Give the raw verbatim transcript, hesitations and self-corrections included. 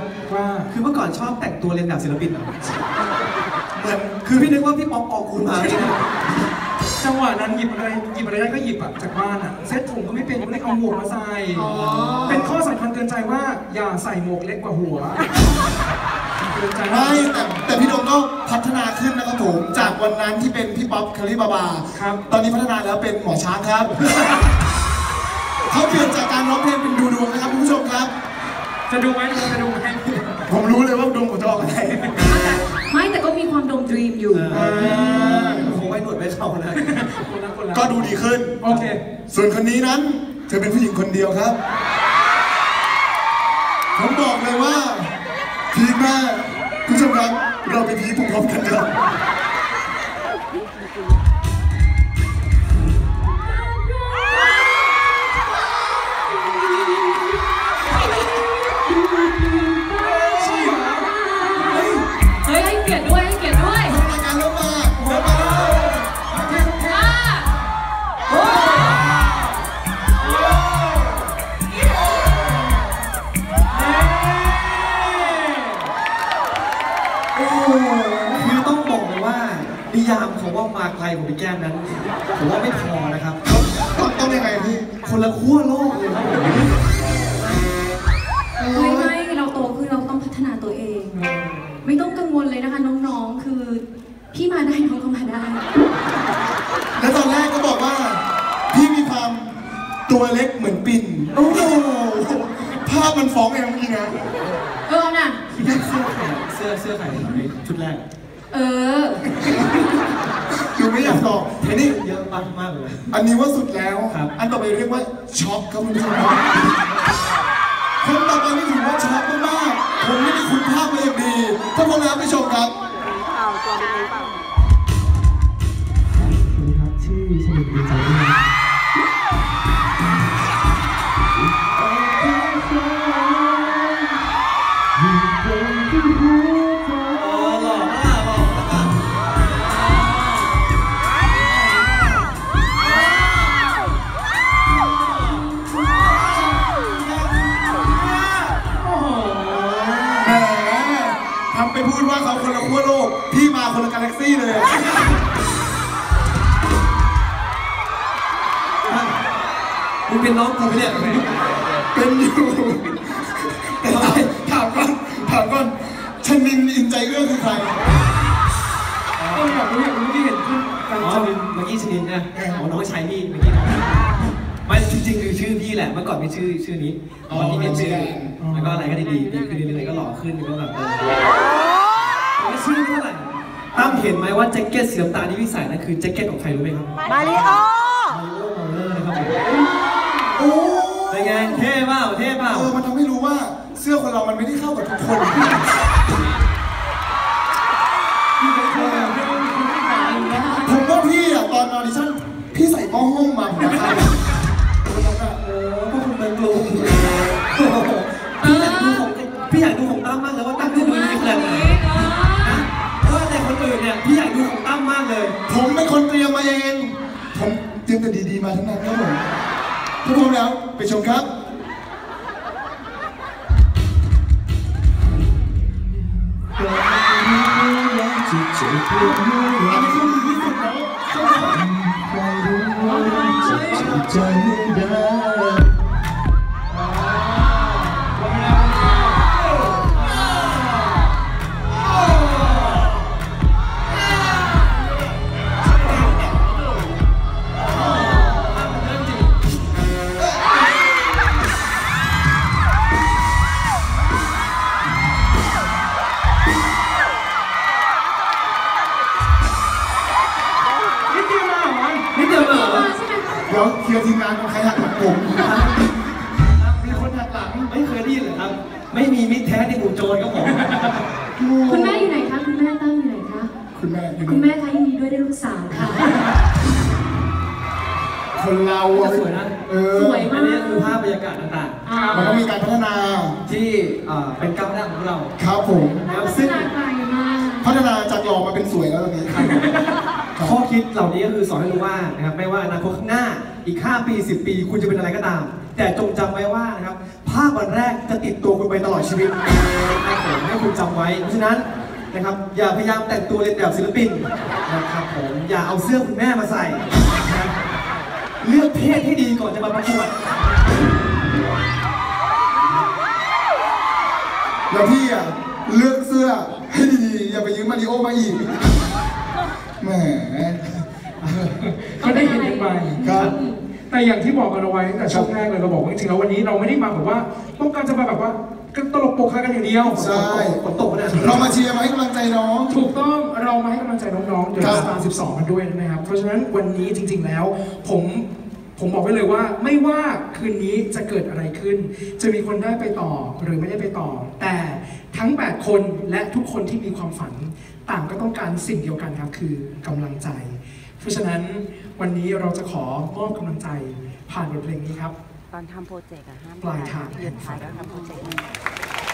ว่าคือเมื่อก่อนชอบแต่งตัวเรียนแบบศิลปินเหรอเหมือนคือพี่นึกว่าพี่ป๊อปออกคุณมาจังหวะนั้นหยิบอะไรหยิบอะไรได้ก็หยิบอะจากบ้านอะเซ็ตผมก็ไม่เป็นก็เลยเอาหมวกมาใส่เป็นข้อสำคัญเตือนใจว่าอย่าใส่หมวกเล็กกว่าหัวไม่แต่แต่พี่โดมก็พัฒนาขึ้นนะครับผมจากวันนั้นที่เป็นพี่ป๊อปคาริบาบาครับตอนนี้พัฒนาแล้วเป็นหมอช้างครับเขาเปลี่ยนจากการร้องเพลงเป็นดูดวงนะครับคุณผู้ชมครับจะดูไหมจะดูไหมผมรู้เลยว่าดวงผมจะออกอะไรไม่แต่ก็มีความดมดรีมอยู่คงไม่หนวดไม่เข้านะก็ดูดีขึ้นโอเคส่วนคนนี้นั้นเธอเป็นผู้หญิงคนเดียวครับผมบอกเลยว่าพีคมากคุณผู้ชมครับเราไปพีคพร้อมๆกันครับเฮ้ยให้เกียรติด้วยให้เกียรติด้วยรายการเริ่มมาเริ่มมาคือต้องบอกเลยว่านิยามของว่ามาไกลของพี่แก้มนั้นผมว่าไม่พอนะครับต้องต้องยังไงพี่คนละขั้วโลกเลยครับไม่ไม่เราโตขึ้นเราต้องพัฒนาตัวเองไม่ต้องกังวลเลยนะคะน้องๆคือพี่มาได้น้องก็มาได้แล้วตอนแรกก็บอกว่าพี่มีความตัวเล็กเหมือนปิ่นโอ้โหภาพมันฟ้องเองเมื่อกี้นะเออน่ะเสื้อเสื้อใครชุดแรกเออดูไม่อยากตอบเทนนี่เยอะมากมากเลยอันนี้ว่าสุดแล้วอันต่อไปเรียกว่าช็อกครับคุณผู้ชมคนต่อไปนี่ถือว่าช็อกมากๆผมไม่ได้คุ้นภาพมาอย่างดีถ้าพร้อมแล้วไปชมครับชื่อชนิดดีใจด้วยทำไปพูดว่าเขาคนละขั้วโลกพี่มาคนละกาแล็กซี่เลยมึงเป็นน้องกูเนี่ยเป็นอยู่ถามก่อนถามก่อนชนินอินใจเอื้อคือใครก็อยากรู้อยากรู้ที่เห็นขึ้นอ๋อเมื่อกี้ชนินเนี่ยอ๋อน้องชายพี่เมื่อกี้ไม่จริงๆคือชื่อพี่แหละเมื่อก่อนมีชื่อชื่อนี้ตอนนี้เป็นชื่อแล้วก็อะไรก็ดีดีขึ้นเรื่อยๆก็หล่อขึ้นก็แบบแต่ชื่อเท่าไหร่ตั้มเห็นไหมว่าแจ็คเก็ตสีน้ำตาลที่พี่ใส่นั่นคือแจ็คเก็ตของใครรู้ไหมครับมาริโอมาริโอเมาเลอร์นะครับโอ้เป็นไงเท่เปล่าเท่เปล่าเออมันทำให้รู้ว่าเสื้อคนเรามันไม่ได้เข้ากับทุกคนผมว่าพี่อะตอนออดิชั่นพี่ใส่หม้อห้องมาผมนะครับโอ้พวกคุณเป็นกลุ่มพี่อยากดูของพี่อยากดูของตั้มมากเลยว่าตั้มดูดีขนาดไหนเพราะว่าแต่คนอื่นเนี่ยพี่อยากดูของตั้มมากเลยผมเป็นคนเตรียมมาเองผมเตรียมแต่ดีๆมาทั้งนั้นครับผมถ้าพร้อมแล้วไปชมครับอันนี้คือดีที่สุดแล้วใจได้เดี๋ยวเคลียร์ทีมงานของใครหักหลังผมมีคนหักหลังไม่เคยได้ยินเลยครับไม่มีมิตรแท้ในหมู่โจรครับผมคุณแม่อยู่ไหนคะคุณแม่ตั้งอยู่ไหนคะคุณแม่อยู่คุณแม่คะยินดีด้วยได้ลูกสาวค่ะคนเราสวยนะเออสวยมากนี่คือภาพบรรยากาศต่างๆมันต้องมีการพัฒนาที่เป็นก้าวหน้าของเราครับผมแล้วซึ่งพัฒนาจากหล่อมาเป็นสวยแล้วตอนนี้ข้อคิดเหล่านี้ก็คือสอนให้รู้ว่านะครับไม่ว่าอนาคตข้างหน้าอีกห้าปีสิบปีคุณจะเป็นอะไรก็ตามแต่จงจำไว้ว่านะครับภาควันแรกจะติดตัวคุณไปตลอดชีวิตนะครับผมให้คุณจำไว้เพราะฉะนั้นนะครับอย่าพยายามแต่งตัวเลียนแบบศิลปินนะครับผมอย่าเอาเสื้อคุณแม่มาใส่นะเลือกเพศให้ดีก่อนจะมาประกวดแล้วพี่อ่ะเลือกเสื้อให้ดีๆอย่าไปยืมมาริโอมาอีกแหมก็ได้เห็นกันไปครับแต่อย่างที่บอกกันเอาไว้ตั้งแต่ช่วงแรกเลยเราบอกว่าจริงๆแล้ววันนี้เราไม่ได้มาแบบว่าต้องการจะมาแบบว่าตลกโปกฮากันอย่างเดียวใช่ฝนตกนะเรามาเชียร์มาให้กำลังใจน้องถูกต้องเรามาให้กำลังใจน้องๆเดครัอะบสตาร์สิบสองกันด้วยนะครับเพราะฉะนั้นวันนี้จริง ๆแล้วผมผมบอกไว้เลยว่าไม่ว่าคืนนี้จะเกิดอะไรขึ้น จะมีคนได้ไปต่อหรือไม่ได้ไปต่อ แต่ทั้งแปดคนและทุกคนที่มีความฝันต่างก็ต้องการสิ่งเดียวกันครับคือกำลังใจ เพราะฉะนั้นวันนี้เราจะขอมอบกำลังใจผ่านบทเพลงนี้ครับตอนทำโปรเจกต์อะห้ามปลายทางหยุดถ่ายแล้วทำโปรเจกต์